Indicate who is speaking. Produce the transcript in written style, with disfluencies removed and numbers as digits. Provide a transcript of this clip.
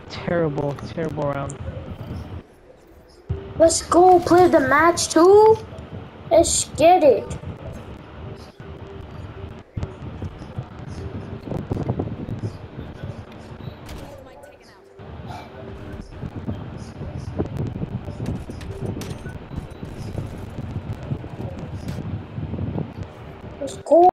Speaker 1: terrible, terrible round.
Speaker 2: Let's go play the match too. Let's get it. Let's go.